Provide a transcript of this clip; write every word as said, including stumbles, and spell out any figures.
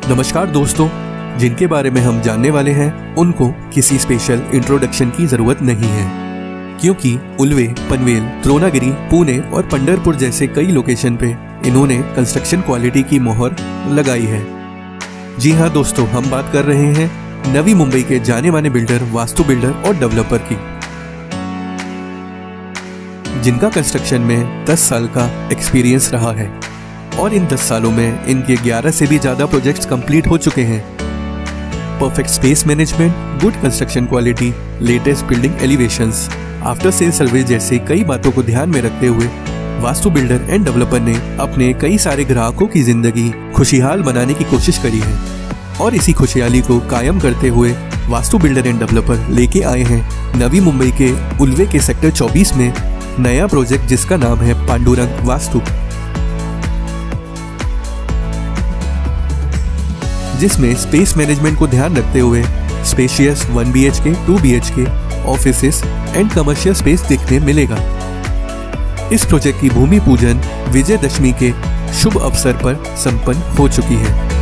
नमस्कार दोस्तों, जिनके बारे में हम जानने वाले हैं उनको किसी स्पेशल इंट्रोडक्शन की जरूरत नहीं है, क्योंकि उल्वे, पनवेल, द्रोणागिरी, पुणे और पंढरपुर जैसे कई लोकेशन पे इन्होंने कंस्ट्रक्शन क्वालिटी की मोहर लगाई है। जी हाँ दोस्तों, हम बात कर रहे हैं नवी मुंबई के जाने माने बिल्डर, वास्तु बिल्डर और डेवलपर की, जिनका कंस्ट्रक्शन में दस साल का एक्सपीरियंस रहा है और इन दस सालों में इनके ग्यारह से भी ज़्यादा प्रोजेक्ट्स कंप्लीट हो चुके हैं। Perfect space management, good construction quality, latest building elevations, after sale service जैसे कई बातों को ध्यान में रखते हुए वास्तु बिल्डर एंड डेवलपर ने अपने कई सारे ग्राहकों की जिंदगी खुशहाल बनाने की कोशिश करी है और इसी खुशहाली को कायम करते हुए वास्तु बिल्डर एंड डेवलपर लेके आए हैं नवी मुंबई के उल्वे के सेक्टर चौबीस में नया प्रोजेक्ट, जिसका नाम है पांडुरंग वास्तु, जिसमें स्पेस मैनेजमेंट को ध्यान रखते हुए spacious one B H K, two B H K offices and commercial space देखने मिलेगा। इस प्रोजेक्ट की भूमि पूजन विजयदशमी के शुभ अवसर पर संपन्न हो चुकी है।